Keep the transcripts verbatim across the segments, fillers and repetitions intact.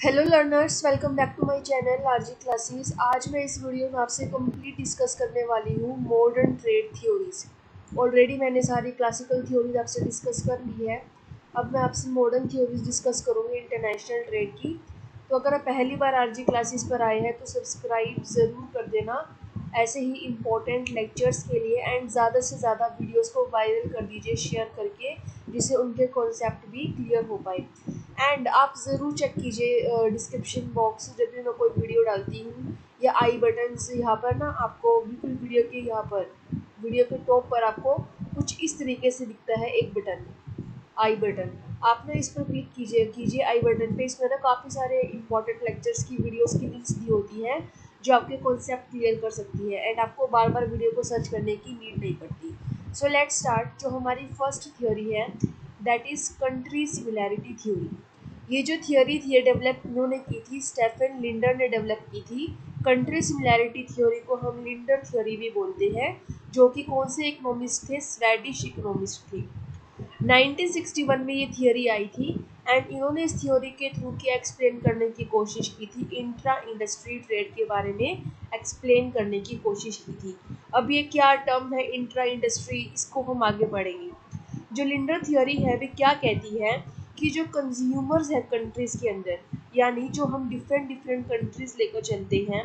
Hello learners, welcome back to my channel RG classes. आज मैं इस वीडियो में आपसे कंप्लीट डिस्कस करने वाली हूँ मॉडर्न ट्रेड थ्योरीज। ऑलरेडी मैंने सारी क्लासिकल थ्योरीज आपसे डिस्कस कर ली है। अब मैं आपसे मॉडर्न थ्योरीज डिस्कस करूँगी इंटरनेशनल ट्रेड की। तो अगर आप पहली बार आरजी क्लासेस पर आए हैं तो सब्सक्राइब ज़रूर कर देना ऐसे ही इम्पोर्टेंट लेक्चर्स के लिए, एंड ज़्यादा से ज़्यादा वीडियोस को वायरल कर दीजिए शेयर करके, जिससे उनके कॉन्सेप्ट भी क्लियर हो पाए। एंड आप ज़रूर चेक कीजिए डिस्क्रिप्शन बॉक्स, जब भी मैं कोई वीडियो डालती हूँ या आई बटन्स यहाँ पर ना आपको बिल्कुल वीडियो के यहाँ पर वीडियो के टॉप पर आपको कुछ इस तरीके से दिखता है एक बटन, आई बटन। आपने इस पर क्लिक कीजिए कीजिए आई बटन पे। इसमें ना काफ़ी सारे इंपॉर्टेंट लेक्चर्स की वीडियोस की लिंक्स दी होती हैं जो आपके कॉन्सेप्ट क्लियर कर सकती है, एंड आपको बार बार वीडियो को सर्च करने की नीड नहीं पड़ती। So let's start. जो हमारी फर्स्ट थ्योरी है that is country similarity theory. ये जो थियोरी थी ये डेवलप उन्होंने की थी, स्टेफन लिंडर ने डेवलप की थी। कंट्री सिमिलैरिटी थ्योरी को हम लिंडर थ्योरी भी बोलते हैं, जो कि कौन से इकोनॉमिस्ट थे? स्वेडिश इकोनॉमिस्ट थे। नाइनटीन सिक्सटी वन में ये थियोरी आई थी, एंड इन्होंने इस थियोरी के थ्रू क्या एक्सप्लेन करने की कोशिश की थी? इंट्रा इंडस्ट्री ट्रेड के बारे में एक्सप्लेन करने की कोशिश की थी। अब ये क्या टर्म है इंट्रा इंडस्ट्री, इसको हम आगे बढ़ेंगे। जो लिंडर थ्योरी है वे क्या कहती है कि जो कंज्यूमर्स है कंट्रीज़ के अंदर, यानी जो हम डिफरेंट डिफरेंट कंट्रीज़ लेकर चलते हैं,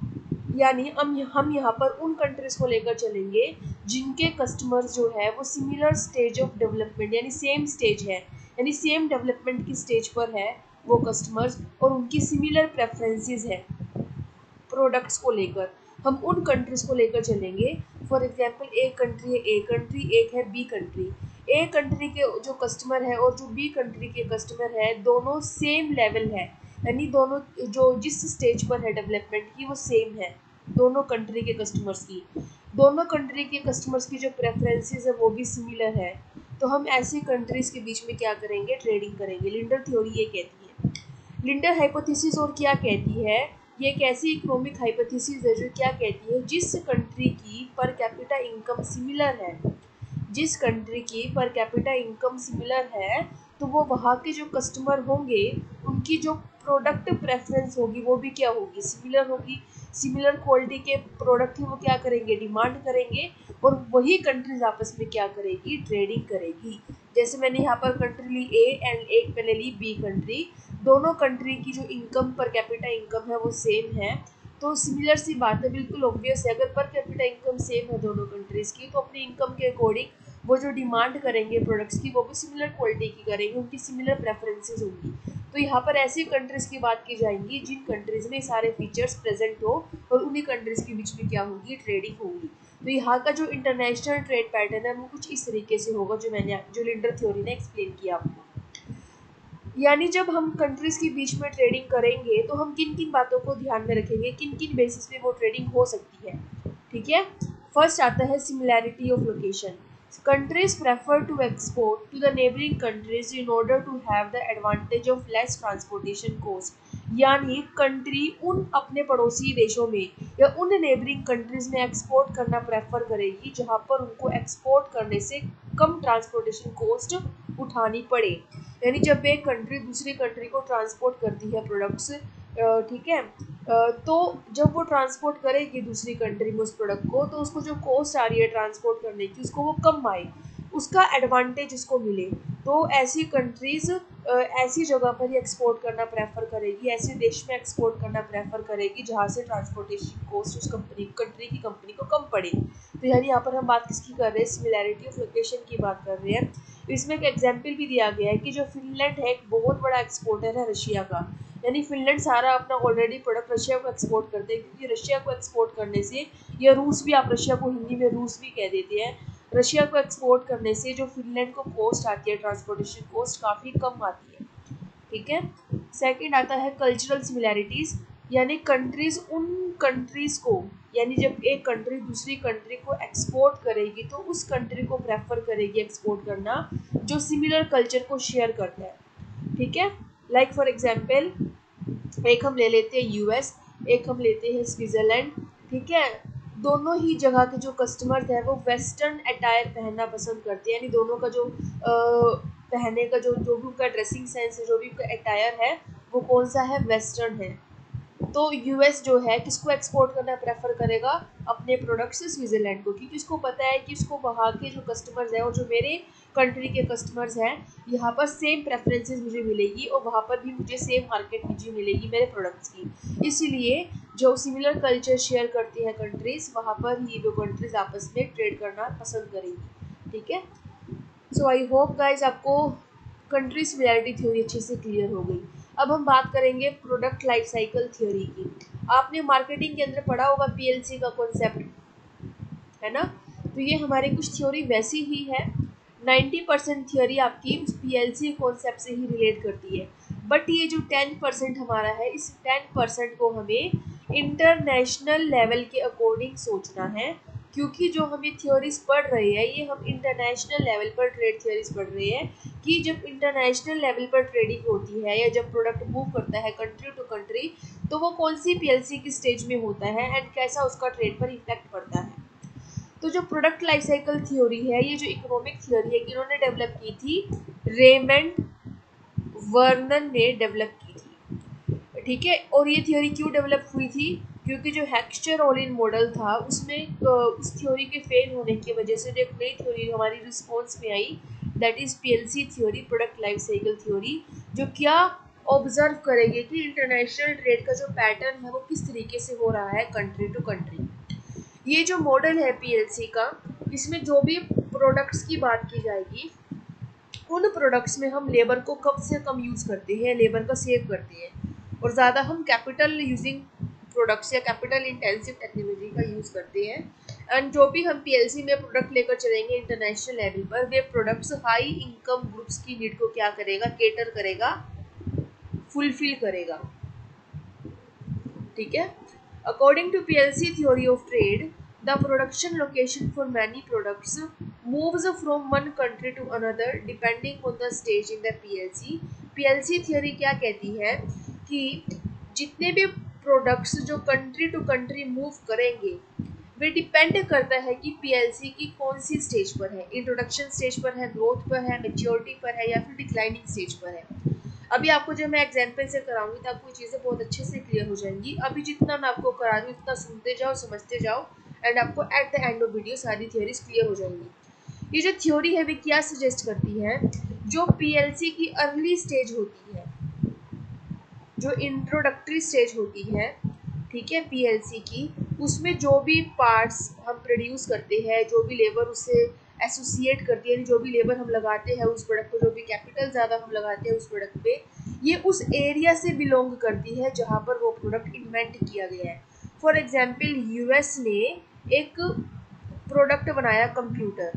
यानी हम हम यहाँ पर उन कंट्रीज़ को लेकर चलेंगे जिनके कस्टमर्स जो है वो सिमिलर स्टेज ऑफ डेवलपमेंट, यानी सेम स्टेज है, यानी सेम डेवलपमेंट की स्टेज पर है वो कस्टमर्स, और उनकी सिमिलर प्रेफरेंसेस है प्रोडक्ट्स को लेकर। हम उन कंट्रीज़ को लेकर चलेंगे। फॉर एग्जांपल एक कंट्री है ए कंट्री, एक है बी कंट्री। ए कंट्री के जो कस्टमर है और जो बी कंट्री के कस्टमर है दोनों सेम लेवल है, यानी दोनों जो जिस स्टेज पर है डेवलपमेंट की वो सेम है दोनों कंट्री के कस्टमर्स की। दोनों कंट्री के कस्टमर्स की जो प्रेफरेंसेस है वो भी सिमिलर है। तो हम ऐसी कंट्रीज़ के बीच में क्या करेंगे? ट्रेडिंग करेंगे। लिंडर थ्योरी ये कहती है। लिंडर हाइपोथेसिस और क्या कहती है? ये एक ऐसी इकोनॉमिक हाइपोथेसिस है जो क्या कहती है, जिस कंट्री की पर कैपिटा इनकम सिमिलर है, जिस कंट्री की पर कैपिटा इनकम सिमिलर है, तो वो वहाँ के जो कस्टमर होंगे उनकी जो प्रोडक्ट प्रेफरेंस होगी वो भी क्या होगी? सिमिलर होगी। सिमिलर क्वालिटी के प्रोडक्ट ही वो क्या करेंगे? डिमांड करेंगे, और वही कंट्रीज आपस में क्या करेगी? ट्रेडिंग करेगी। जैसे मैंने यहाँ पर कंट्री ली ए एंड एक मैंने ली बी कंट्री। दोनों कंट्री की जो इनकम पर कैपिटा इनकम है वो सेम है, तो सिमिलर सी बात है, बिल्कुल ऑब्वियस है। अगर पर कैपिटा इनकम सेम है दोनों कंट्रीज़ की, तो अपनी इनकम के अकॉर्डिंग वो जो डिमांड करेंगे प्रोडक्ट्स की वो भी सिमिलर क्वालिटी की करेंगे, उनकी सिमिलर प्रेफरेंसेस होंगी। तो यहाँ पर ऐसी कंट्रीज़ की बात की जाएंगी जिन कंट्रीज़ में सारे फीचर्स प्रेजेंट हो, और उन्हीं कंट्रीज़ के बीच में क्या होगी? ट्रेडिंग होगी। तो यहाँ का जो इंटरनेशनल ट्रेड पैटर्न है वो कुछ इस तरीके से होगा जो मैंने जो लिंडर थ्योरी ने एक्सप्लेन किया आपको। यानी जब हम कंट्रीज़ के बीच में ट्रेडिंग करेंगे तो हम किन किन बातों को ध्यान में रखेंगे, किन किन बेसिस पे वो ट्रेडिंग हो सकती है। ठीक है, फर्स्ट आता है similarity of location. Countries prefer to export to the neighbouring countries in order to have the advantage of less transportation cost. यानी कंट्री उन अपने पड़ोसी देशों में या उन नेबरिंग कंट्रीज में एक्सपोर्ट करना प्रेफर करेगी जहां पर उनको एक्सपोर्ट करने से कम ट्रांसपोर्टेशन कॉस्ट उठानी पड़े। यानी जब एक कंट्री दूसरी कंट्री को ट्रांसपोर्ट करती है प्रोडक्ट्स, ठीक है, तो जब वो ट्रांसपोर्ट करेगी दूसरी कंट्री में उस प्रोडक्ट को, तो उसको जो कॉस्ट आ रही है ट्रांसपोर्ट करने की उसको वो कम आए, उसका एडवांटेज उसको मिले। तो ऐसी कंट्रीज़ ऐसी जगह पर ही एक्सपोर्ट करना प्रेफर करेगी, ऐसे देश में एक्सपोर्ट करना प्रेफर करेगी जहाँ से ट्रांसपोर्टेशन कॉस्ट उस कंपनी कंट्री की कंपनी को कम पड़े। तो यानी यहाँ पर हम बात किसकी कर रहे हैं? सिमिलैरिटी ऑफ लोकेशन की बात कर रहे हैं। इसमें एक एग्जाम्पल भी दिया गया है कि जो फिनलैंड है एक बहुत बड़ा एक्सपोर्टर है रशिया का, यानी फिनलैंड सारा अपना ऑलरेडी प्रोडक्ट रशिया को एक्सपोर्ट करते हैं, क्योंकि रशिया को एक्सपोर्ट करने से, या रूस भी, आप रशिया को हिंदी में रूस भी कह देते हैं, रशिया को एक्सपोर्ट करने से जो फिनलैंड को कॉस्ट आती है ट्रांसपोर्टेशन कॉस्ट काफ़ी कम आती है। ठीक है, सेकंड आता है कल्चरल सिमिलैरिटीज़। यानी कंट्रीज़ उन कंट्रीज़ को, यानी जब एक कंट्री दूसरी कंट्री को एक्सपोर्ट करेगी तो उस कंट्री को प्रेफर करेगी एक्सपोर्ट करना जो सिमिलर कल्चर को शेयर करता है। ठीक है, लाइक फॉर एग्जांपल एक हम ले लेते हैं यूएस, एक हम लेते हैं स्विट्ज़रलैंड। ठीक है, दोनों ही जगह के जो कस्टमर्स हैं वो वेस्टर्न अटायर पहनना पसंद करते हैं, यानी दोनों का जो आ, पहनने का जो जो भी उनका ड्रेसिंग सेंस है, जो भी उनका अटायर है वो कौन सा है, वेस्टर्न है। तो यूएस जो है किसको एक्सपोर्ट करना प्रेफर करेगा, अपने प्रोडक्ट्स स्विट्जरलैंड को, क्योंकि उसको पता है कि उसको वहाँ के जो कस्टमर्स हैं और जो मेरे कंट्री के कस्टमर्स हैं यहाँ पर सेम प्रेफरेंसेस मुझे मिलेगी और वहाँ पर भी मुझे सेम मार्केट मुझे मिलेगी मेरे प्रोडक्ट्स की। इसीलिए जो सिमिलर कल्चर शेयर करती है कंट्रीज़, वहाँ पर ही वो कंट्रीज आपस में ट्रेड करना पसंद करेंगी। ठीक है, सो आई होप गाइज आपको कंट्री सिमिलैरिटी थ्योरी अच्छे से क्लियर हो गई। अब हम बात करेंगे प्रोडक्ट लाइफ साइकिल थ्योरी की। आपने मार्केटिंग के अंदर पढ़ा होगा पीएलसी का कॉन्सेप्ट, है ना। तो ये हमारी कुछ थ्योरी वैसी ही है। नाइन्टी परसेंट थ्योरी आपकी उस पीएलसी कॉन्सेप्ट से ही रिलेट करती है, बट ये जो टेन परसेंट हमारा है, इस टेन परसेंट को हमें इंटरनेशनल लेवल के अकॉर्डिंग सोचना है, क्योंकि जो हमें थ्योरीज पढ़ रहे हैं ये हम इंटरनेशनल लेवल पर ट्रेड थ्योरीज पढ़ रहे हैं कि जब इंटरनेशनल लेवल पर ट्रेडिंग होती है या जब प्रोडक्ट मूव करता है कंट्री टू कंट्री, तो वो कौन सी पीएलसी की स्टेज में होता है एंड कैसा उसका ट्रेड पर इफेक्ट पड़ता है। तो जो प्रोडक्ट लाइफ साइकिल थ्योरी है, ये जो इकोनॉमिक थ्योरी है इन्होंने डेवलप की थी, रेमंड वर्नन ने डेवलप की थी। ठीक है, और ये थ्योरी क्यों डेवलप हुई थी, क्योंकि जो हेक्स्चर-ओलिन मॉडल था उसमें उस थ्योरी के फेल होने की वजह से जो एक नई थ्योरी हमारी रिस्पॉन्स में आई, that is PLC theory, product life cycle theory, जो क्या ऑब्जर्व करेंगे कि इंटरनेशनल ट्रेड का जो पैटर्न है वो किस तरीके से हो रहा है कंट्री टू कंट्री। ये जो मॉडल है पीएलसी का, इसमें जो भी प्रोडक्ट्स की बात की जाएगी, उन प्रोडक्ट्स में हम लेबर को कम से कम यूज़ करते हैं, लेबर का सेव करते हैं, और ज़्यादा हम कैपिटल यूजिंग प्रोडक्ट्स या कैपिटल इंटेंसिव टेक्नोलॉजी का यूज़ करते हैं। एंड जो भी हम पीएलसी में प्रोडक्ट लेकर चलेंगे इंटरनेशनल लेवल पर, वे प्रोडक्ट्स हाई इनकम ग्रुप्स की नीड को क्या करेगा, केटर करेगा, फुलफिल करेगा। ठीक है, according to PLC theory of trade, the production location for many products moves from one country to another depending on the stage in the P L C. P L C theory क्या कहती है कि जितने भी products जो country to country move करेंगे वे depend करता है कि पीएलसी की कौन सी स्टेज पर है, इंट्रोडक्शन स्टेज पर है, ग्रोथ पर है, मैच्योरिटी पर है, या फिर डिक्लाइनिंग स्टेज पर है। अभी आपको जब मैं एग्जाम्पल से कराऊंगी तो आपको चीज़ें बहुत अच्छे से क्लियर हो जाएंगी। अभी जितना मैं आपको करा रही हूँ उतना सुनते जाओ, समझते जाओ, एंड आपको at the end of video सारी थ्योरीज क्लियर हो जाएंगी। ये जो थ्योरी है वे क्या सजेस्ट करती है, जो पीएलसी की अर्ली स्टेज होती है, जो इंट्रोडक्टरी स्टेज होती है, ठीक है, पीएलसी की, उसमें जो भी पार्ट्स हम प्रोड्यूस करते हैं, जो भी लेबर उससे एसोसिएट करती है, जो भी लेबर हम लगाते हैं उस प्रोडक्ट को, जो भी कैपिटल ज़्यादा हम लगाते हैं उस प्रोडक्ट पे, ये उस एरिया से बिलोंग करती है जहाँ पर वो प्रोडक्ट इन्वेंट किया गया है। फॉर एग्जाम्पल यूएस ने एक प्रोडक्ट बनाया कंप्यूटर।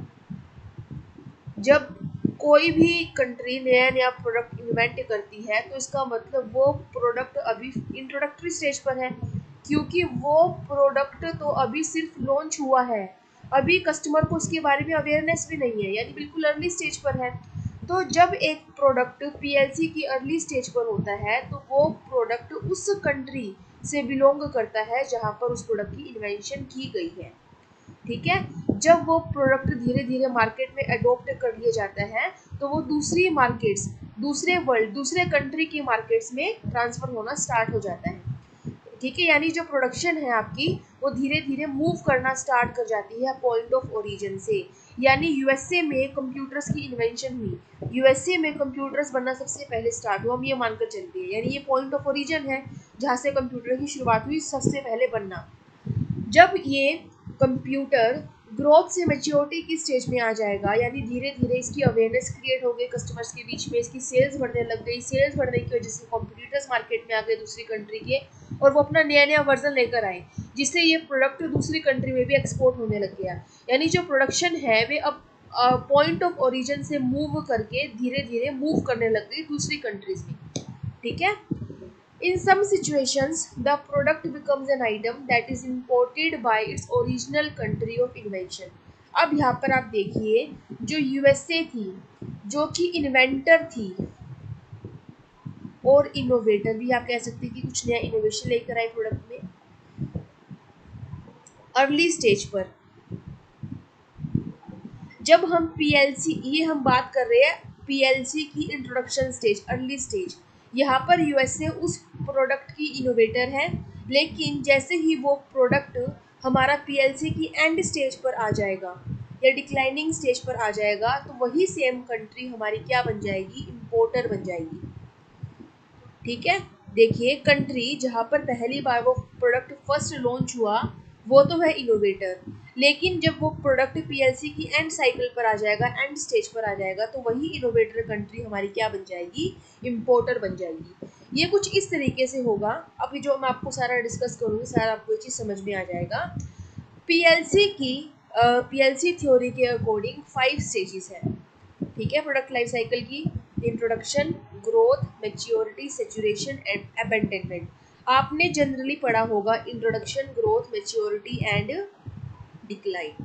जब कोई भी कंट्री नया नया प्रोडक्ट इन्वेंट करती है तो इसका मतलब वो प्रोडक्ट अभी इंट्रोडक्टरी स्टेज पर है, क्योंकि वो प्रोडक्ट तो अभी सिर्फ लॉन्च हुआ है, अभी कस्टमर को उसके बारे में अवेयरनेस भी नहीं है, यानी बिल्कुल अर्ली स्टेज पर है। तो जब एक प्रोडक्ट पीएलसी की अर्ली स्टेज पर होता है तो वो प्रोडक्ट उस कंट्री से बिलोंग करता है जहाँ पर उस प्रोडक्ट की इन्वेंशन की गई है। ठीक है, जब वो प्रोडक्ट धीरे धीरे मार्केट में अडोप्ट कर लिया जाता है तो वो दूसरी मार्केट्स, दूसरे वर्ल्ड, दूसरे कंट्री की मार्केट्स में ट्रांसफर होना स्टार्ट हो जाता है। ठीक है, यानी जो प्रोडक्शन है आपकी वो धीरे धीरे मूव करना स्टार्ट कर जाती है पॉइंट ऑफ ओरिजिन से। यानी यूएसए में कंप्यूटर्स की इन्वेंशन हुई, यूएसए में कंप्यूटर्स बनना सबसे पहले स्टार्ट हुआ, हम ये मानकर चलते हैं, यानी ये पॉइंट ऑफ ओरिजिन है जहाँ से कंप्यूटर की शुरुआत हुई सबसे पहले बनना। जब ये कंप्यूटर ग्रोथ से मैच्योरिटी की स्टेज में आ जाएगा, यानी धीरे धीरे इसकी अवेयरनेस क्रिएट हो गई कस्टमर्स के बीच में, इसकी सेल्स बढ़ने लग गई, सेल्स बढ़ने की वजह से कंप्यूटर्स मार्केट में आ गए दूसरी कंट्री के, और वो अपना नया नया वर्जन लेकर आए, जिससे ये प्रोडक्ट दूसरी कंट्री में भी एक्सपोर्ट होने लग गया। यानी जो प्रोडक्शन है वे अब पॉइंट ऑफ ओरिजिन से मूव करके धीरे धीरे मूव करने लग गई दूसरी कंट्रीज में। ठीक है, in some situations the product becomes an item that is imported by its original country of invention. अब यहाँ पर आप देखिए, जो यूएसए थी, जो कि इन्वेंटर थी और इनोवेटर भी आप कह सकते हैं कि कुछ नया इनोवेशन लेकर आए प्रोडक्ट में अर्ली स्टेज पर। जब हम पीएलसी, ये हम बात कर रहे हैं पीएलसी की इंट्रोडक्शन स्टेज, अर्ली स्टेज, यहाँ पर यूएसए उस प्रोडक्ट की इनोवेटर है, लेकिन जैसे ही वो प्रोडक्ट हमारा पीएलसी की एंड स्टेज पर आ जाएगा या डिक्लाइनिंग स्टेज पर आ जाएगा, तो वही सेम कंट्री हमारी क्या बन जाएगी, इंपोर्टर बन जाएगी। ठीक है, देखिए कंट्री जहाँ पर पहली बार वो प्रोडक्ट फर्स्ट लॉन्च हुआ वो तो है इनोवेटर, लेकिन जब वो प्रोडक्ट पीएलसी की एंड साइकिल पर आ जाएगा, एंड स्टेज पर आ जाएगा, तो वही इनोवेटर कंट्री हमारी क्या बन जाएगी, इंपोर्टर बन जाएगी। ये कुछ इस तरीके से होगा। अभी जो मैं आपको सारा डिस्कस करूँगी, सारा आपको ये चीज़ समझ में आ जाएगा। पीएलसी की पीएलसी थ्योरी के अकॉर्डिंग फाइव स्टेजेस है। ठीक है, प्रोडक्ट लाइफ साइकिल की, introduction, growth, maturity, saturation and abandonment. आपने जनरली पढ़ा होगा introduction, growth, maturity and decline.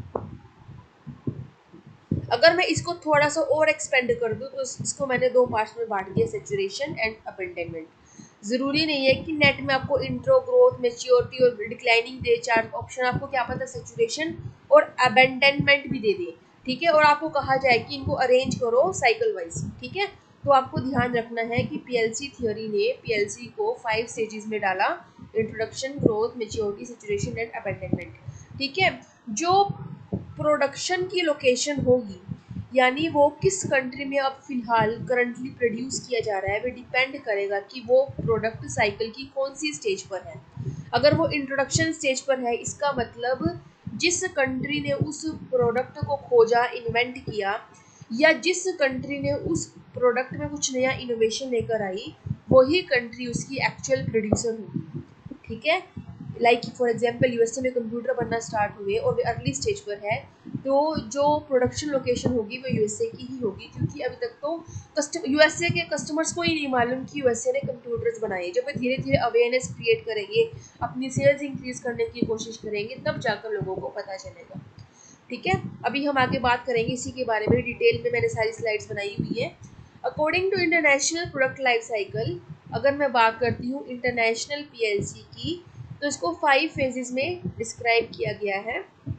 अगर मैं इसको थोड़ा सा और एक्सपेंड कर दूं तो इसको मैंने दो पार्ट्स में बांट दिया, सैचुरेशन एंड अबैंडनमेंट। जरूरी नहीं है कि नेट में आपको इंट्रो, ग्रोथ, मैच्योरिटी और डिक्लाइनिंग दे चार ऑप्शन, आपको क्या पता सैचुरेशन और अबैंडनमेंट भी दे दे। ठीक है, और आपको कहा जाए कि इनको अरेंज करो साइकिल वाइज। ठीक है, तो आपको ध्यान रखना है कि पीएलसी थ्योरी ने पीएलसी को फाइव स्टेजेस में डाला, introduction, growth, maturity, saturation and abandonment. ठीक है, जो प्रोडक्शन की लोकेशन होगी, यानी वो किस कंट्री में अब फिलहाल करंटली प्रोड्यूस किया जा रहा है, वो डिपेंड करेगा कि वो प्रोडक्ट साइकिल की कौन सी स्टेज पर है। अगर वो इंट्रोडक्शन स्टेज पर है, इसका मतलब जिस कंट्री ने उस प्रोडक्ट को खोजा, इन्वेंट किया, या जिस कंट्री ने उस प्रोडक्ट में कुछ नया इनोवेशन लेकर आई, वही कंट्री उसकी एक्चुअल प्रोड्यूसर होगी। ठीक है, लाइक फॉर एग्जांपल यूएसए में कंप्यूटर बनना स्टार्ट हुए और वे अर्ली स्टेज पर है, तो जो प्रोडक्शन लोकेशन होगी वो यूएसए की ही होगी, क्योंकि अभी तक तो कस्टम यूएसए के कस्टमर्स को ही नहीं मालूम कि यूएसए ने कंप्यूटर्स बनाए। जब वे धीरे धीरे अवेयरनेस क्रिएट करेंगे, अपनी सेल्स इंक्रीज करने की कोशिश करेंगे, तब जाकर लोगों को पता चलेगा। ठीक है, अभी हम आगे बात करेंगे इसी के बारे में डिटेल में, मैंने सारी स्लाइड्स बनाई हुई है। According to international product life cycle, अगर मैं बात करती हूँ इंटरनेशनल पीएलसी की, तो इसको फाइव फेजेस में डिस्क्राइब किया गया है,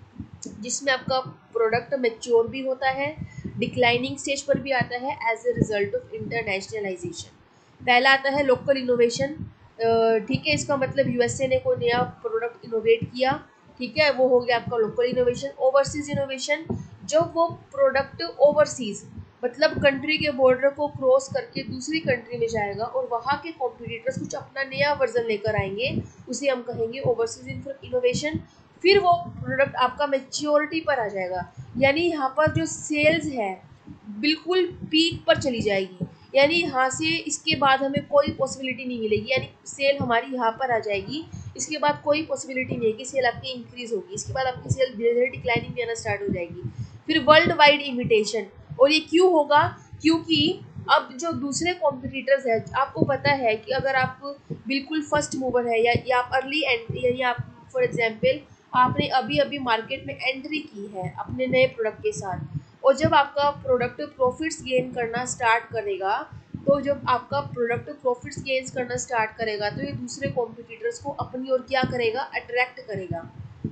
जिसमें आपका प्रोडक्ट मैच्योर भी होता है, डिक्लाइनिंग स्टेज पर भी आता है as a result of internationalisation. पहला आता है लोकल इनोवेशन। ठीक है, इसका मतलब यूएसए ने कोई नया प्रोडक्ट इनोवेट किया, ठीक है, वो हो गया आपका लोकल इनोवेशन। ओवरसीज इनोवेशन, जब वो प्रोडक्ट ओवरसीज मतलब कंट्री के बॉर्डर को क्रॉस करके दूसरी कंट्री में जाएगा और वहाँ के कॉम्पिटिटर्स कुछ अपना नया वर्जन लेकर आएंगे, उसे हम कहेंगे ओवरसीज इनोवेशन। फिर वो प्रोडक्ट आपका मैच्योरिटी पर आ जाएगा, यानी यहाँ पर जो सेल्स है बिल्कुल पीक पर चली जाएगी, यानी यहाँ से इसके बाद हमें कोई पॉसिबिलिटी नहीं मिलेगी, यानी सेल हमारी यहाँ पर आ जाएगी, इसके बाद कोई पॉसिबिलिटी नहीं है कि सेल आपकी इंक्रीज होगी, इसके बाद आपकी सेल धीरे धीरे डिक्लाइनिंग में आना स्टार्ट हो जाएगी। फिर वर्ल्ड वाइड इमिटेशन, और ये क्यों होगा, क्योंकि अब जो दूसरे कॉम्पिटिटर्स है, आपको पता है कि अगर आप बिल्कुल फर्स्ट मूवर है या, या आप अर्ली एंट्री, यानी आप फॉर एग्जांपल आपने अभी अभी मार्केट में एंट्री की है अपने नए प्रोडक्ट के साथ, और जब आपका प्रोडक्ट प्रॉफिट्स गेन करना स्टार्ट करेगा, तो जब आपका प्रोडक्ट प्रॉफिट्स गेन करना स्टार्ट करेगा, तो ये दूसरे कॉम्पिटिटर्स को अपनी ओर क्या करेगा, अट्रैक्ट करेगा।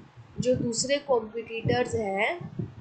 जो दूसरे कॉम्पिटिटर्स हैं,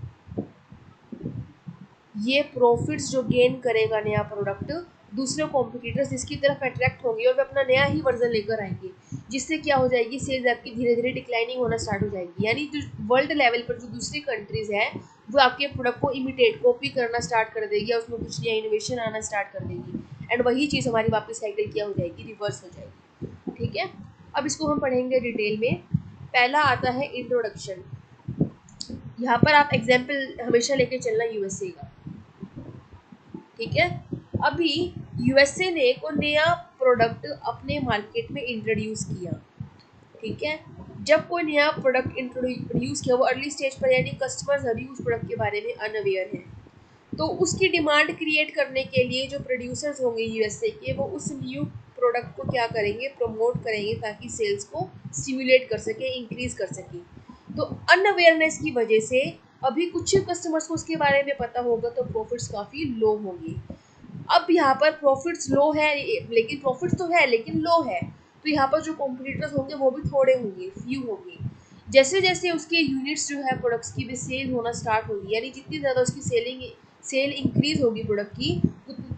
ये प्रॉफिट्स जो गेन करेगा नया प्रोडक्ट, दूसरे कॉम्पिटिटर्स इसकी तरफ अट्रैक्ट होंगे और वे अपना नया ही वर्जन लेकर आएंगे, जिससे क्या हो जाएगी, सेल्स आपकी धीरे धीरे डिक्लाइनिंग होना स्टार्ट हो जाएगी। यानी जो वर्ल्ड लेवल पर जो दूसरी कंट्रीज है, वो आपके प्रोडक्ट को इमिटेट, कॉपी करना स्टार्ट कर देगी, उसमें कुछ नया इनोवेशन आना स्टार्ट कर देगी, एंड वही चीज़ हमारी वापस साइकिल क्या हो जाएगी, रिवर्स हो जाएगी। ठीक है, अब इसको हम पढ़ेंगे डिटेल में। पहला आता है इंट्रोडक्शन। यहाँ पर आप एग्जाम्पल हमेशा लेके चलना यूएसए का। ठीक है, अभी यूएसए ने कोई नया प्रोडक्ट अपने मार्केट में इंट्रोड्यूस किया। ठीक है, जब कोई नया प्रोडक्ट इंट्रोड्यूस किया, वो अर्ली स्टेज पर, यानी कस्टमर्स अभी उस प्रोडक्ट के बारे में अनअवेयर हैं, तो उसकी डिमांड क्रिएट करने के लिए जो प्रोड्यूसर्स होंगे यूएसए के, वो उस न्यू प्रोडक्ट को क्या करेंगे, प्रमोट करेंगे, ताकि सेल्स को स्टिमुलेट कर सके, इंक्रीज कर सके। तो अनअवेयरनेस की वजह से अभी कुछ कस्टमर्स को उसके बारे में पता होगा, तो प्रॉफिट्स काफ़ी लो होंगे। अब यहाँ पर प्रॉफिट्स लो है, लेकिन प्रॉफिट्स तो है लेकिन लो है, तो यहाँ पर जो कॉम्पिटिटर्स होंगे वो भी थोड़े होंगे, फ्यू होंगे। जैसे जैसे उसके यूनिट्स जो है प्रोडक्ट्स की भी सेल होना स्टार्ट होगी, यानी जितनी ज़्यादा उसकी सेलिंग सेल इंक्रीज होगी प्रोडक्ट की, उतनी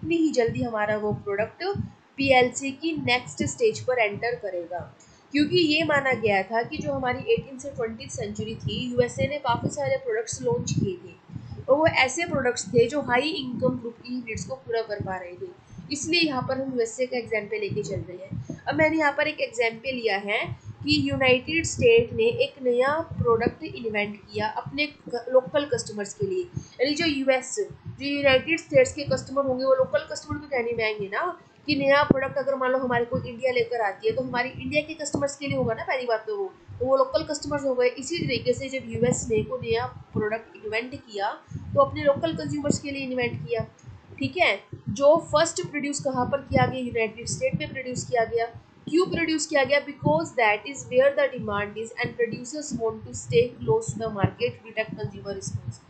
उतनी ही जल्दी हमारा वो प्रोडक्ट पीएलसी की नेक्स्ट स्टेज पर एंटर करेगा। क्योंकि ये माना गया था कि जो हमारी एटीन से ट्वेंटी सेंचुरी थी, यूएसए ने काफ़ी सारे प्रोडक्ट्स लॉन्च किए थे और वो ऐसे प्रोडक्ट्स थे जो हाई इनकम ग्रुप की नीड्स को पूरा कर पा रहे थे। इसलिए यहाँ पर हम यूएसए का एग्जाम्पल लेके चल रहे हैं। अब मैंने यहाँ पर एक एग्जाम्पल लिया है कि यूनाइटेड स्टेट ने एक नया प्रोडक्ट इन्वेंट किया अपने लोकल कस्टमर्स के लिए। यानी जो यूएस जो यूनाइटेड स्टेट्स के कस्टमर होंगे वो लोकल कस्टमर तो कहने में आएंगे ना कि नया प्रोडक्ट अगर मान लो हमारे कोई इंडिया लेकर आती है तो हमारी इंडिया के कस्टमर्स के लिए होगा ना, पहली बात तो वो तो वो लोकल कस्टमर्स हो गए। इसी तरीके से जब यूएस ने कोई नया प्रोडक्ट इन्वेंट किया तो अपने लोकल कंज्यूमर्स के लिए इन्वेंट किया। ठीक है, जो फर्स्ट प्रोड्यूस कहाँ पर किया गया, यूनाइटेड स्टेट में प्रोड्यूस किया गया। क्यों प्रोड्यूस किया गया? Because that is where the demand is and producers want to stay close to the market detect consumer response.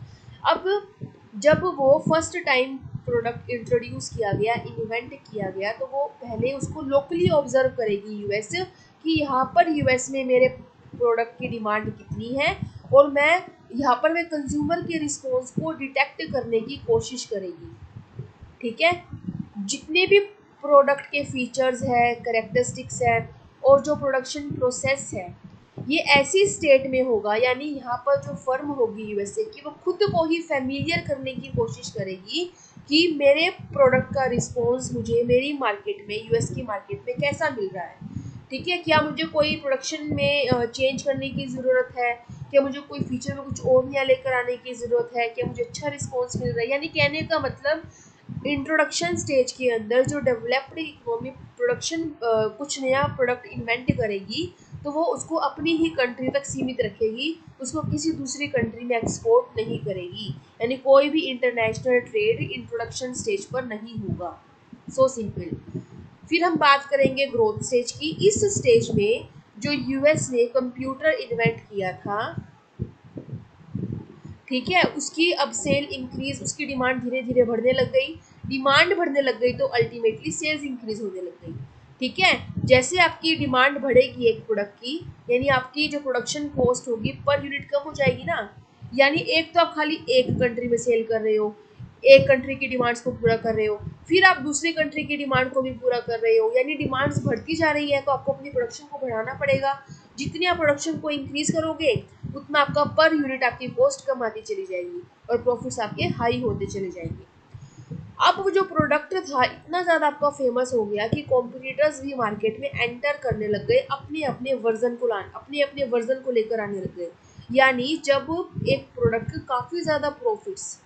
अब जब वो फर्स्ट टाइम प्रोडक्ट इंट्रोड्यूस किया गया, इन्वेंट किया गया, तो वो पहले उसको लोकली ऑब्जर्व करेगी यूएस कि यहाँ पर यूएस में मेरे प्रोडक्ट की डिमांड कितनी है और मैं यहाँ पर मैं कंज्यूमर के रिस्पॉन्स को डिटेक्ट करने की कोशिश करेगी। ठीक है, जितने भी प्रोडक्ट के फीचर्स है, करेक्टरिस्टिक्स है और जो प्रोडक्शन प्रोसेस है, ये ऐसी स्टेट में होगा, यानी यहाँ पर जो फर्म होगी यूएसए की वो खुद को ही फैमिलियर करने की कोशिश करेगी कि मेरे प्रोडक्ट का रिस्पॉन्स मुझे मेरी मार्केट में, यूएस की मार्केट में कैसा मिल रहा है। ठीक है, क्या मुझे कोई प्रोडक्शन में चेंज करने की ज़रूरत है, क्या मुझे कोई फीचर में कुछ और नया लेकर आने की ज़रूरत है, क्या मुझे अच्छा रिस्पॉन्स मिल रहा है। यानी कहने का मतलब इंट्रोडक्शन स्टेज के अंदर जो डेवलप्ड इकोनॉमी प्रोडक्शन कुछ नया प्रोडक्ट इन्वेंट करेगी तो वो उसको अपनी ही कंट्री तक सीमित रखेगी, उसको किसी दूसरी कंट्री में एक्सपोर्ट नहीं करेगी। यानी कोई भी इंटरनेशनल ट्रेड इंट्रोडक्शन स्टेज पर नहीं होगा। So simple. फिर हम बात करेंगे ग्रोथ स्टेज की। इस स्टेज में जो यूएस ने कंप्यूटर इन्वेंट किया था, ठीक है, उसकी अब सेल इंक्रीज, उसकी डिमांड धीरे धीरे बढ़ने लग गई। डिमांड बढ़ने लग गई तो अल्टीमेटली सेल्स इंक्रीज होने लग गई। ठीक है, जैसे आपकी डिमांड बढ़ेगी एक प्रोडक्ट की, यानी आपकी जो प्रोडक्शन कॉस्ट होगी पर यूनिट कम हो जाएगी ना। यानी एक तो आप खाली एक कंट्री में सेल कर रहे हो, एक कंट्री की डिमांड्स को पूरा कर रहे हो, फिर आप दूसरी कंट्री की डिमांड को भी पूरा कर रहे हो, यानी डिमांड्स बढ़ती जा रही है तो आपको अपनी प्रोडक्शन को बढ़ाना पड़ेगा। जितनी आप प्रोडक्शन को इंक्रीज करोगे उतना आपका पर यूनिट आपकी कॉस्ट कम आती चली जाएगी और प्रॉफिट्स आपके हाई होते चले जाएंगे। अब वो जो प्रोडक्ट था इतना ज़्यादा आपका फेमस हो गया कि कॉम्पिटिटर्स भी मार्केट में एंटर करने लग गए, अपने अपने वर्जन को लाने अपने अपने वर्जन को लेकर आने लग गए। यानी जब एक प्रोडक्ट काफ़ी ज़्यादा प्रॉफिट्स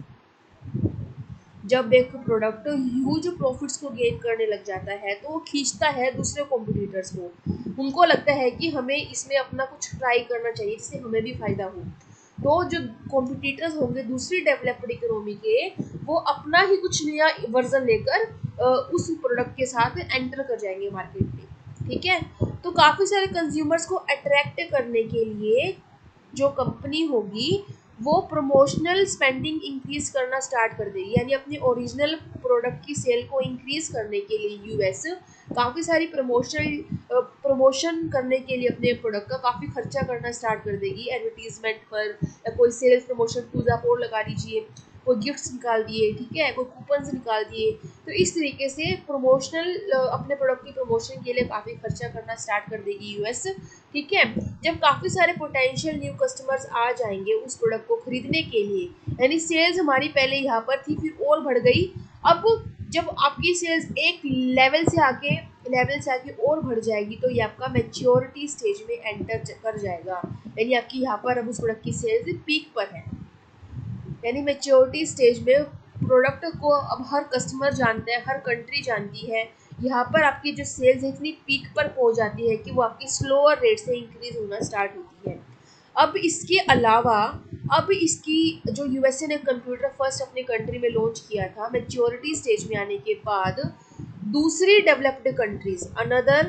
जब एक प्रोडक्ट ह्यूज प्रॉफिट्स को गेन करने लग जाता है तो वो खींचता है दूसरे कॉम्पिटिटर्स को। उनको लगता है कि हमें इसमें अपना कुछ ट्राई करना चाहिए जिससे हमें भी फ़ायदा हो। तो जो कॉम्पिटिटर्स होंगे दूसरी डेवलप्ड इकोनॉमी के, वो अपना ही कुछ नया वर्जन लेकर उस प्रोडक्ट के साथ एंटर कर जाएंगे मार्केट में। ठीक है, तो काफ़ी सारे कंज्यूमर्स को अट्रैक्ट करने के लिए जो कंपनी होगी वो प्रमोशनल स्पेंडिंग इंक्रीज करना स्टार्ट कर देगी। यानी अपने ओरिजिनल प्रोडक्ट की सेल को इंक्रीज करने के लिए यूएस काफ़ी सारी प्रमोशनल प्रमोशन करने के लिए अपने प्रोडक्ट का काफ़ी खर्चा करना स्टार्ट कर देगी। एडवर्टीजमेंट पर या कोई सेल्स प्रमोशन टूल्स आप और लगा दीजिए, कोई गिफ्ट्स निकाल दिए, ठीक है, कोई कूपन्स निकाल दिए। तो इस तरीके से प्रमोशनल अपने प्रोडक्ट की प्रमोशन के लिए काफ़ी खर्चा करना स्टार्ट कर देगी यूएस। ठीक है, जब काफ़ी सारे पोटेंशियल न्यू कस्टमर्स आ जाएंगे उस प्रोडक्ट को खरीदने के लिए, यानी सेल्स हमारी पहले यहाँ पर थी फिर और बढ़ गई। अब जब आपकी सेल्स एक लेवल से आके लेवल से आके और बढ़ जाएगी तो ये आपका मैच्योरिटी स्टेज में एंटर कर जाएगा। यानी आपकी यहाँ पर अब उस प्रोडक्ट की सेल्स पीक पर है। यानी मैच्योरिटी स्टेज में प्रोडक्ट को अब हर कस्टमर जानता है, हर कंट्री जानती है। यहाँ पर आपकी जो सेल्स है इतनी पीक पर पहुँच जाती है कि वो आपकी स्लोअर रेट से इंक्रीज होना स्टार्ट होती है। अब इसके अलावा अब इसकी जो यूएसए ने कंप्यूटर फर्स्ट अपनी कंट्री में लॉन्च किया था, मैच्योरिटी स्टेज में आने के बाद दूसरी developed countries another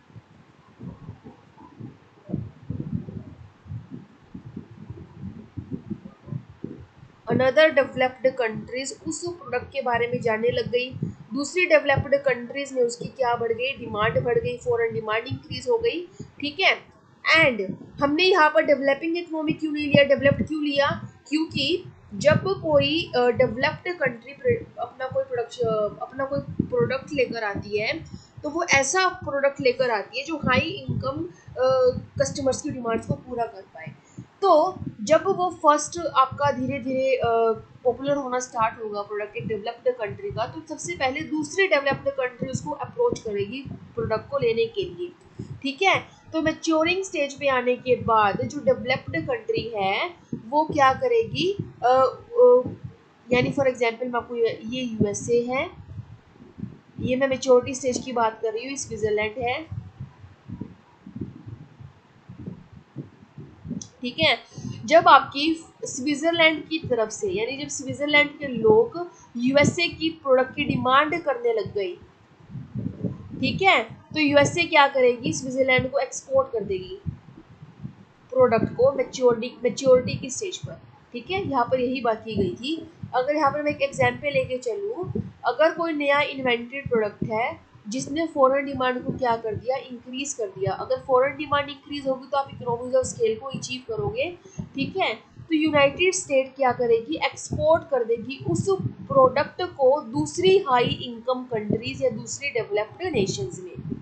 another developed countries उस प्रोडक्ट के बारे में जानने लग गई। दूसरी डेवलप्ड कंट्रीज में उसकी क्या बढ़ गई, डिमांड बढ़ गई, फॉरेन डिमांड इंक्रीज हो गई। ठीक है, एंड हमने यहाँ पर डेवलपिंग इकोनॉमी क्यों नहीं लिया, डेवलप्ड क्यों लिया? क्योंकि जब कोई डेवलप्ड कंट्री अपना कोई प्रोडक्ट अपना कोई प्रोडक्ट लेकर आती है, तो वो ऐसा प्रोडक्ट लेकर आती है जो हाई इनकम कस्टमर्स की डिमांड्स को पूरा कर पाए। तो जब वो फर्स्ट आपका धीरे धीरे पॉपुलर होना स्टार्ट होगा प्रोडक्ट एक डेवलप्ड कंट्री का, तो सबसे पहले दूसरी डेवलप्ड कंट्री उसको अप्रोच करेगी प्रोडक्ट को लेने के लिए, ठीक है। तो मैच्योरिंग स्टेज पे आने के बाद जो डेवलप्ड कंट्री है वो क्या करेगी, अ, अ, यानी फॉर एग्जांपल मैं आपको ये यूएसए है, ये मैं मैच्योरिटी स्टेज की बात कर रही हूँ, स्विट्जरलैंड है, ठीक है। जब आपकी स्विट्जरलैंड की तरफ से यानी जब स्विट्जरलैंड के लोग यूएसए की प्रोडक्ट की डिमांड करने लग गई, ठीक है, तो यूएसए क्या करेगी, स्विट्जरलैंड को एक्सपोर्ट कर देगी प्रोडक्ट को मैच्योरिटी मैच्योरिटी की स्टेज पर, ठीक है। यहाँ पर यही बात की गई थी। अगर यहाँ पर मैं एक एग्जांपल लेके चलूँ, अगर कोई नया इन्वेंटेड प्रोडक्ट है जिसने फॉरेन डिमांड को क्या कर दिया, इंक्रीज कर दिया, अगर फॉरेन डिमांड इंक्रीज होगी तो आप इकोनॉमीज ऑफ स्केल को अचीव करोगे, ठीक है। तो यूनाइटेड स्टेट क्या करेगी, एक्सपोर्ट कर देगी उस प्रोडक्ट को दूसरी हाई इनकम कंट्रीज या दूसरी डेवलप्ड नेशंस में।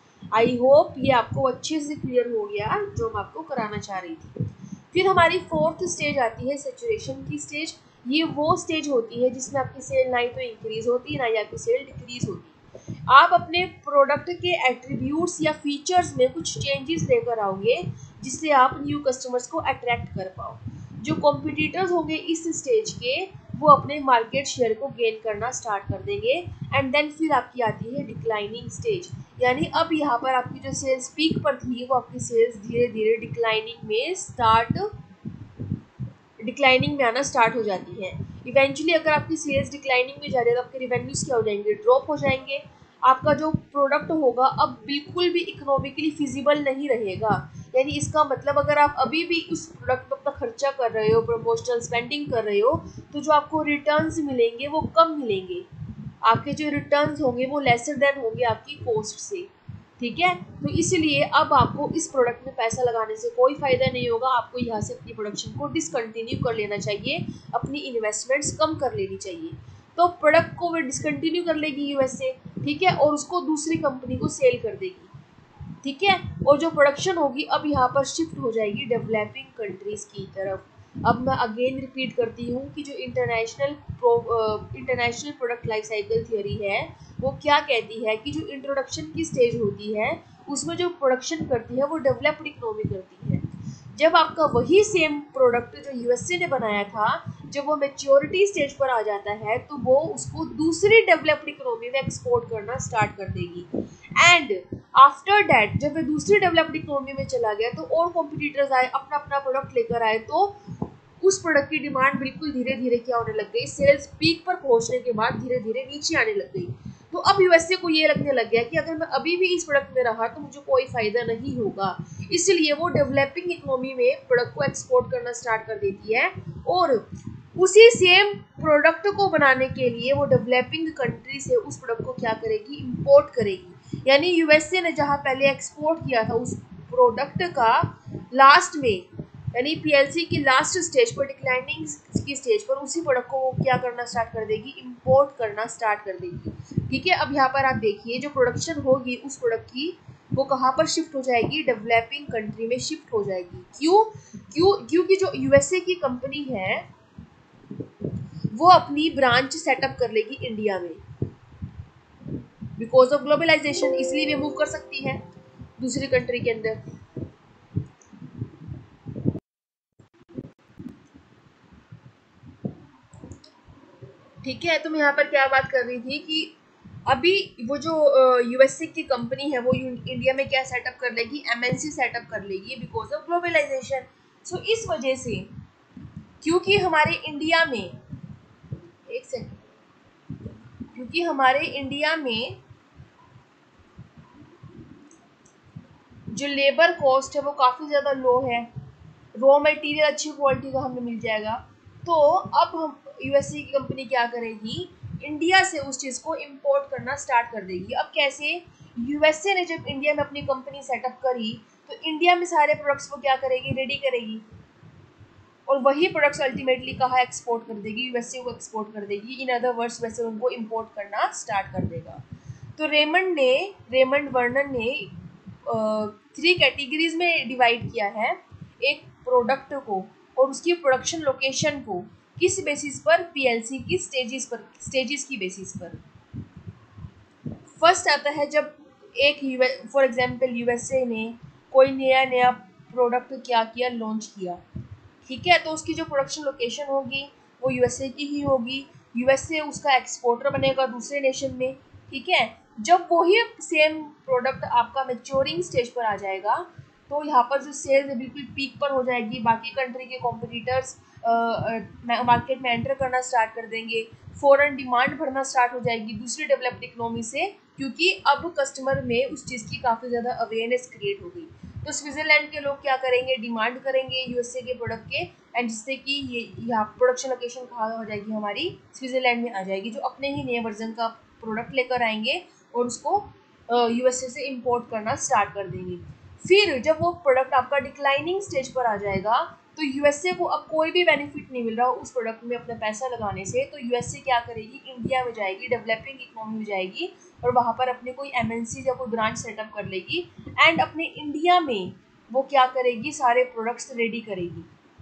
आई होप ये आपको अच्छे से क्लियर हो गया जो मैं आपको कराना चाह रही थी। फिर हमारी फोर्थ स्टेज आती है सैचुरेशन की स्टेज। ये वो स्टेज होती है जिसमें आपकी सेल ना ही तो इंक्रीज होती है ना ही आपकी सेल डिक्रीज होती है। आप अपने प्रोडक्ट के एट्रीब्यूट्स या फीचर्स में कुछ चेंजेस लेकर आओगे जिससे आप न्यू कस्टमर्स को अट्रैक्ट कर पाओ। जो कॉम्पिटिटर्स होंगे इस स्टेज के वो अपने मार्केट शेयर को गेन करना स्टार्ट कर देंगे। एंड देन फिर आपकी आती है डिक्लाइनिंग स्टेज, यानी अब यहाँ पर आपकी जो सेल्स पीक पर थी वो आपकी सेल्स धीरे धीरे डिक्लाइनिंग में स्टार्ट डिक्लाइनिंग में आना स्टार्ट हो जाती है। इवेंचुअली अगर आपकी सेल्स डिक्लाइनिंग में जा रही है तो आपके रिवेन्यूज क्या हो जाएंगे, ड्रॉप हो जाएंगे। आपका जो प्रोडक्ट होगा अब बिल्कुल भी इकोनॉमिकली फिजिबल नहीं रहेगा। यानी इसका मतलब अगर आप अभी भी उस प्रोडक्ट पर अपना खर्चा कर रहे हो, प्रमोशनल स्पेंडिंग कर रहे हो, तो जो आपको रिटर्न्स मिलेंगे वो कम मिलेंगे। आपके जो रिटर्न्स होंगे वो लेसर देन होंगे आपकी कॉस्ट से, ठीक है। तो इसलिए अब आपको इस प्रोडक्ट में पैसा लगाने से कोई फायदा नहीं होगा। आपको यहाँ से अपनी प्रोडक्शन को डिसकंटिन्यू कर लेना चाहिए, अपनी इन्वेस्टमेंट्स कम कर लेनी चाहिए। तो प्रोडक्ट को वो डिसकंटिन्यू कर लेगी यूएसए, ठीक है, और उसको दूसरी कंपनी को सेल कर देगी, ठीक है। और जो प्रोडक्शन होगी अब यहाँ पर शिफ्ट हो जाएगी डेवलपिंग कंट्रीज की तरफ। अब मैं अगेन रिपीट करती हूँ कि जो international international product life cycle theory है वो क्या कहती है कि जो इंट्रोडक्शन की स्टेज होती है उसमें जो प्रोडक्शन करती है वो डेवलप्ड इकोनॉमी करती है। जब आपका वही सेम प्रोडक्ट जो यूएसए ने बनाया था जब वो मेच्योरिटी स्टेज पर आ जाता है तो वो उसको दूसरी डेवलप्ड इकोनॉमी में एक्सपोर्ट करना स्टार्ट कर देगी। एंड आफ्टर डैट जब वे दूसरी डेवलप्ड इकोनॉमी में चला गया तो और कॉम्पिटिटर्स आए, अपना अपना प्रोडक्ट लेकर आए, तो उस प्रोडक्ट की डिमांड बिल्कुल धीरे धीरे क्या होने लग गई, सेल्स पीक पर पहुंचने के बाद धीरे धीरे नीचे आने लग गई। तो अब यूएसए को ये लगने लग गया कि अगर मैं अभी भी इस प्रोडक्ट में रहा तो मुझे कोई फायदा नहीं होगा, इसलिए वो डेवलपिंग इकोनॉमी में प्रोडक्ट को एक्सपोर्ट करना स्टार्ट कर देती है। और उसी सेम प्रोडक्ट को बनाने के लिए वो डेवलपिंग कंट्री से उस प्रोडक्ट को क्या करेगी, इंपोर्ट करेगी। यानी यूएसए ने जहां पहले एक्सपोर्ट किया था उस प्रोडक्ट का लास्ट में यानी पीएलसी की लास्ट स्टेज पर डिक्लाइनिंग की स्टेज पर उसी प्रोडक्ट को वो क्या करना स्टार्ट कर देगी, इंपोर्ट करना स्टार्ट कर देगी, ठीक है। अब यहाँ पर आप देखिए जो प्रोडक्शन होगी उस प्रोडक्ट की वो कहाँ पर शिफ्ट हो जाएगी, डेवलपिंग कंट्री में शिफ्ट हो जाएगी। क्यों क्यों क्योंकि जो यूएसए की कंपनी है वो अपनी ब्रांच सेटअप कर लेगी इंडिया में बिकॉज ऑफ ग्लोबलाइजेशन, इसलिए वे मूव कर सकती है दूसरी कंट्री के अंदर। ठीक है, तो मैं यहाँ पर क्या बात कर रही थी कि अभी वो जो यूएसए की कंपनी है वो इंडिया में क्या सेटअप कर लेगी, एमएनसी सेटअप कर लेगी बिकॉज ऑफ ग्लोबलाइजेशन। सो इस वजह से क्योंकि हमारे इंडिया में एक सेकंड क्योंकि हमारे इंडिया में जो लेबर कॉस्ट है वो काफ़ी ज़्यादा लो है, रॉ मटेरियल अच्छी क्वालिटी का हमें मिल जाएगा। तो अब हम यूएसए की कंपनी क्या करेगी, इंडिया से उस चीज़ को इंपोर्ट करना स्टार्ट कर देगी। अब कैसे, यूएसए ने जब इंडिया में अपनी कंपनी सेटअप करी तो इंडिया में सारे प्रोडक्ट्स वो क्या करेगी, रेडी करेगी, और वही प्रोडक्ट्स अल्टीमेटली कहाँ एक्सपोर्ट कर देगी, यूएसए को एक्सपोर्ट कर देगी। इन अदर वर्ड्स वैसे उनको इंपोर्ट करना स्टार्ट कर देगा। तो रेमंड ने रेमंड वर्नन ने थ्री कैटेगरीज में डिवाइड किया है एक प्रोडक्ट को और उसकी प्रोडक्शन लोकेशन को। किस बेसिस पर? पीएलसी की स्टेजेस पर, स्टेजेस की बेसिस पर। फर्स्ट आता है जब एक फॉर एग्जांपल यूएसए ने कोई नया नया प्रोडक्ट क्या किया, लॉन्च किया, ठीक है, तो उसकी जो प्रोडक्शन लोकेशन होगी वो यूएसए की ही होगी। यूएसए उसका एक्सपोर्टर बनेगा दूसरे नेशन में, ठीक है। जब वही सेम प्रोडक्ट आपका मैच्योरिंग स्टेज पर आ जाएगा तो यहाँ पर जो सेल्स बिल्कुल पीक पर हो जाएगी, बाकी कंट्री के कॉम्पिटिटर्स मार्केट में एंटर करना स्टार्ट कर देंगे, फॉरेन डिमांड बढ़ना स्टार्ट हो जाएगी दूसरी डेवलप्ड इकोनॉमी से, क्योंकि अब कस्टमर में उस चीज़ की काफ़ी ज़्यादा अवेयरनेस क्रिएट हो गई। तो स्विट्जरलैंड के लोग क्या करेंगे, डिमांड करेंगे यूएसए के प्रोडक्ट के, एंड जिससे कि ये यहाँ प्रोडक्शन लोकेशन कहाँ हो जाएगी, हमारी स्विट्जरलैंड में आ जाएगी, जो अपने ही नए वर्जन का प्रोडक्ट लेकर आएंगे और उसको यूएसए से इंपोर्ट करना स्टार्ट कर देंगे। फिर जब वो प्रोडक्ट आपका डिक्लाइनिंग स्टेज पर आ जाएगा तो यूएसए को अब कोई भी बेनिफिट नहीं मिल रहा उस प्रोडक्ट में अपना पैसा लगाने से, तो यूएसए क्या करेगी, इंडिया में जाएगी, डेवलपिंग इकोनॉमी में जाएगी और वहाँ पर अपने कोई एमएनसी या कोई ब्रांच सेटअप कर लेगी एंड अपने इंडिया में वो क्या करेगी, सारे प्रोडक्ट्स रेडी करेगी,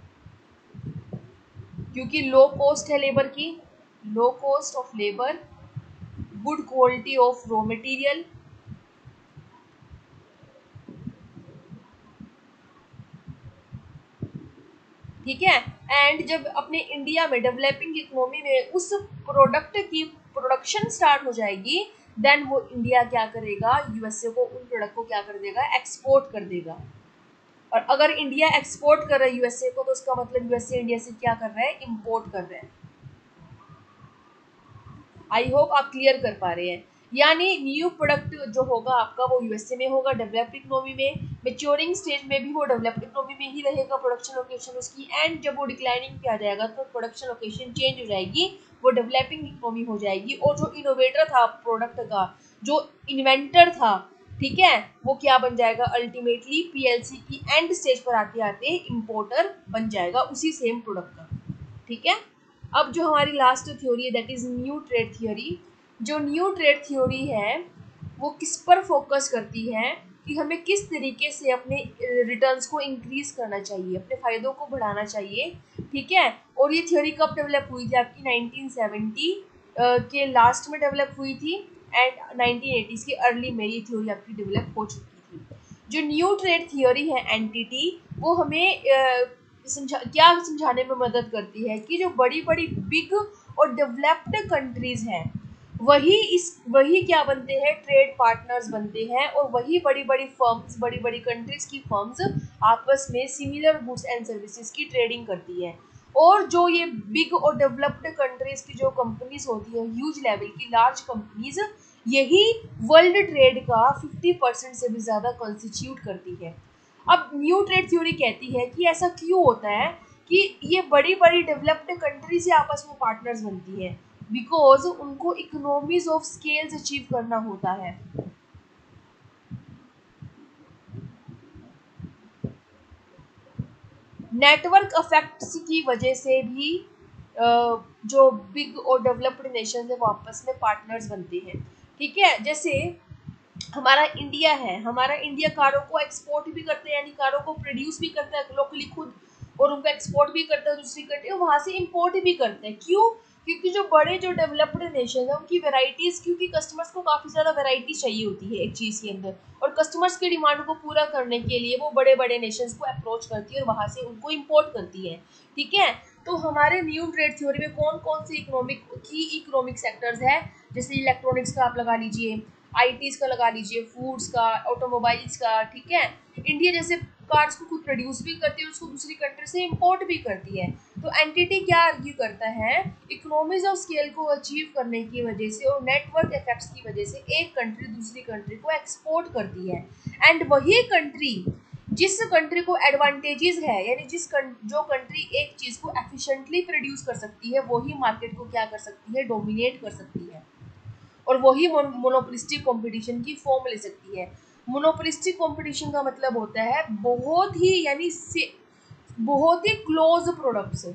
क्योंकि लो कॉस्ट है लेबर की, low cost of labour, good quality of raw material, ठीक है। एंड जब अपने इंडिया में डेवलपिंग इकोनॉमी में उस प्रोडक्ट की प्रोडक्शन स्टार्ट हो जाएगी, देन वो इंडिया क्या करेगा, यूएसए को उन प्रोडक्ट को क्या कर देगा, एक्सपोर्ट कर देगा। और अगर इंडिया एक्सपोर्ट कर रहा है यूएसए को तो उसका मतलब यूएसए इंडिया से क्या कर रहा है, इंपोर्ट कर रहा है। आई होप आप क्लियर कर पा रहे हैं। यानी न्यू प्रोडक्ट जो होगा आपका वो यूएसए में होगा डेवलप्ड इकोनॉमी में, मैच्योरिंग स्टेज में भी वो डेवलप्ड इकोनॉमी में ही रहेगा प्रोडक्शन लोकेशन उसकी, एंड जब वो डिक्लाइनिंग पे आ जाएगा तो प्रोडक्शन लोकेशन चेंज हो जाएगी, वो डेवलपिंग इकोनॉमी हो जाएगी। और जो इनोवेटर था प्रोडक्ट का, जो इन्वेंटर था, ठीक है, वो क्या बन जाएगा, अल्टीमेटली पीएलसी की एंड स्टेज पर आते आते इंपोर्टर बन जाएगा उसी सेम प्रोडक्ट का, ठीक है। अब जो हमारी लास्ट थ्योरी है that is new trade theory. जो न्यू ट्रेड थ्योरी है वो किस पर फोकस करती है कि हमें किस तरीके से अपने रिटर्न्स को इंक्रीज करना चाहिए, अपने फायदों को बढ़ाना चाहिए, ठीक है। और ये थ्योरी कब डेवलप हुई थी, आपकी नाइनटीन सेवेंटी के लास्ट में डेवलप हुई थी एंड नाइनटीन एटीज़ के अर्ली में ये थ्योरी आपकी डेवलप हो चुकी थी। जो न्यू ट्रेड थ्योरी है एनटीटी, वो हमें uh, समझा क्या समझाने में मदद करती है कि जो बड़ी बड़ी बिग और डेवलप्ड कंट्रीज हैं वही इस वही क्या बनते हैं, ट्रेड पार्टनर्स बनते हैं, और वही बड़ी बड़ी फर्म्स, बड़ी बड़ी कंट्रीज की फर्म्स आपस में सिमिलर गुड्स एंड सर्विसेज की ट्रेडिंग करती है। और जो ये बिग और डेवलप्ड कंट्रीज की जो कंपनीज होती है, ह्यूज लेवल की लार्ज कंपनीज, यही वर्ल्ड ट्रेड का फिफ्टी परसेंट से भी ज़्यादा कॉन्स्टिट्यूट करती है। अब न्यू ट्रेड थ्योरी कहती है कि ऐसा क्यों होता है कि ये बड़ी बड़ी डेवलप्ड कंट्री से आपस में पार्टनर्स बनती है, बिकॉज उनको इकोनॉमीज ऑफ स्केल्स अचीव करना होता है। नेटवर्क इफेक्ट्स की वजह से भी जो बिग और डेवलप्ड नेशन है वो आपस में पार्टनर्स बनते हैं, ठीक है। जैसे हमारा इंडिया है, हमारा इंडिया कारों को एक्सपोर्ट भी करते हैं, यानी कारों को प्रोड्यूस भी करता है लोकली खुद, और उनको एक्सपोर्ट भी करता है दूसरी कंट्री, और वहाँ से इंपोर्ट भी करते हैं। क्यों? क्योंकि जो बड़े जो डेवलप्ड नेशन है उनकी वेराइटीज़, क्योंकि कस्टमर्स को काफ़ी ज़्यादा वेराइटी चाहिए होती है एक चीज़ के अंदर, और कस्टमर्स की डिमांड को पूरा करने के लिए वो बड़े बड़े नेशंस को अप्रोच करती है और वहाँ से उनको इम्पोर्ट करती है, ठीक है। तो हमारे न्यू ट्रेड थ्योरी में कौन कौन से इकोनॉमिक की इकोनॉमिक सेक्टर्स है, जैसे इलेक्ट्रॉनिक्स का आप लगा लीजिए, आईटीज का लगा लीजिए, फूड्स का, ऑटोमोबाइल्स का, ठीक है। इंडिया जैसे कार्स को खुद प्रोड्यूस भी करती है, उसको दूसरी कंट्री से इंपोर्ट भी करती है। तो एनटीटी क्या आर्ग्यू करता है, इकोनॉमीज ऑफ स्केल को अचीव करने की वजह से और नेटवर्क इफेक्ट्स की वजह से एक कंट्री दूसरी कंट्री को एक्सपोर्ट करती है, एंड वही कंट्री जिस कंट्री को एडवांटेजेस है, यानी जिस जो कंट्री एक चीज़ को एफिशिएंटली प्रोड्यूस कर सकती है, वही मार्केट को क्या कर सकती है, डोमिनेट कर सकती है, और वही मोनोपोलिस्टिक कंपटीशन की फॉर्म ले सकती है। मोनोपोलिस्टिक कंपटीशन का मतलब होता है बहुत ही, यानी बहुत ही क्लोज प्रोडक्ट्स,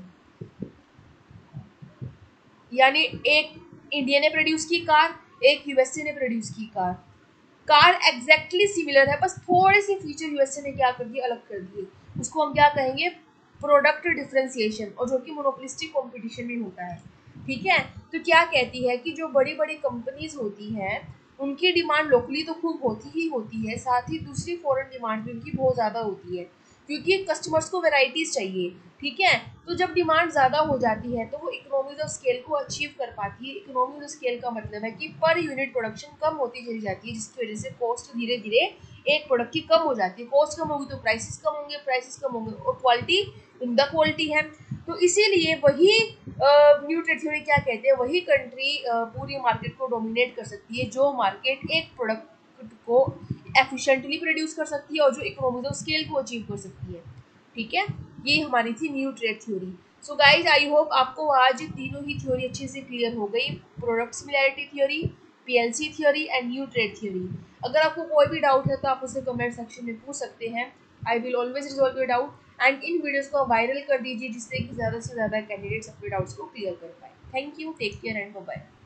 यानी एक इंडिया ने प्रोड्यूस की कार, एक यूएसए ने प्रोड्यूस की कार, कार एग्जैक्टली सिमिलर है, बस थोड़े से फीचर यूएसए ने क्या कर दिए, अलग कर दिए। उसको हम क्या कहेंगे, प्रोडक्ट डिफरेंशिएशन, और जो कि मोनोपोलिस्टिक कंपटीशन में होता है। ठीक है, तो क्या कहती है कि जो बड़ी बड़ी कंपनीज होती हैं उनकी डिमांड लोकली तो खूब होती ही होती है, साथ ही दूसरी फॉरेन डिमांड भी उनकी बहुत ज़्यादा होती है, क्योंकि कस्टमर्स को वेराइटीज़ चाहिए। ठीक है, तो जब डिमांड ज़्यादा हो जाती है तो वो इकोनॉमीज ऑफ स्केल को अचीव कर पाती है। इकोनॉमीज ऑफ स्केल का मतलब है कि पर यूनिट प्रोडक्शन कम होती चली जाती है, जिसकी वजह से कॉस्ट धीरे धीरे एक प्रोडक्ट की कम हो जाती है। कॉस्ट कम होगी तो प्राइसेस कम होंगे, प्राइसेस कम होंगे और क्वालिटी उम्दा क्वालिटी है। तो इसीलिए वही न्यू ट्रेड थ्योरी क्या कहते हैं, वही कंट्री पूरी मार्केट को डोमिनेट कर सकती है जो मार्केट एक प्रोडक्ट को एफिशिएंटली प्रोड्यूस कर सकती है और जो इकोनॉमीज ऑफ स्केल को अचीव कर सकती है। ठीक है, ये हमारी थी new trade theory. So guys, I hope आपको आज तीनों ही थ्योरी अच्छे से क्लियर हो गई, product similarity theory, PLC theory and new trade theory. अगर आपको कोई भी डाउट है तो आप उसे कमेंट सेक्शन में पूछ सकते हैं। I will always resolve your doubt and इन वीडियोस को वायरल कर दीजिए जिससे कि ज़्यादा से ज़्यादा कैंडिडेट्स अपने डाउट्स को क्लियर कर पाए। Thank you, take care and bye bye.